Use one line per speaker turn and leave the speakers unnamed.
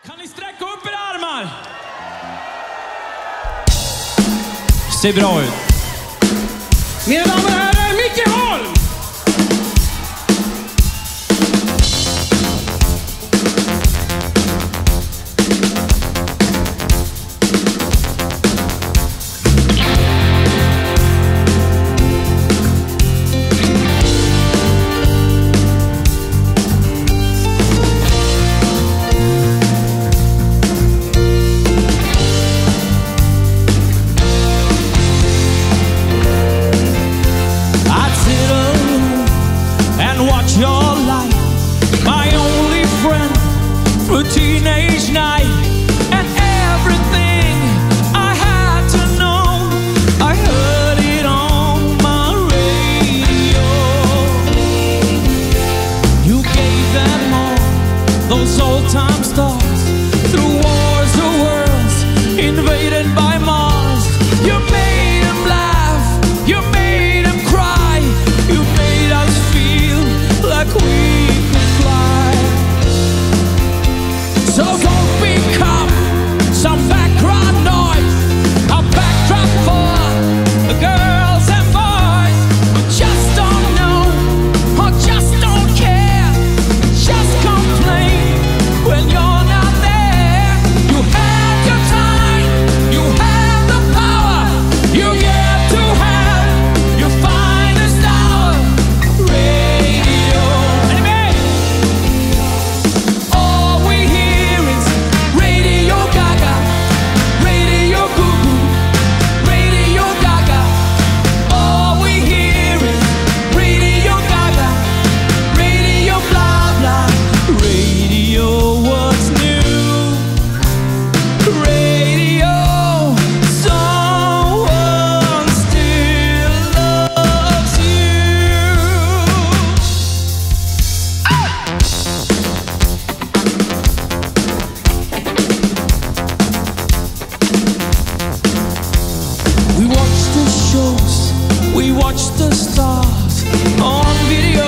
Kan ni sträcka upp era armar? Ser bra ut. Mina damer och herrar, Micke Holm! Your life, my only friend through teenage night, and everything I had to know, I heard it on my radio. You gave them all those old time stars through wars of worlds invaded by Mars. You made them laugh, you made them cry, you made us feel like we could fly. So don't become some background noise, a backdrop for the girls and boys who just don't know or just don't care, just complain when you're not there. You have your time, you have the power, you get to have your finest hour. Radio. All we hear is Radio Gaga, Radio Goo Goo, Radio Gaga. All we hear is Radio Gaga, Radio blah blah, Radio what's new, Radio someone still loves you. We watch the shows, we watch the stars on video.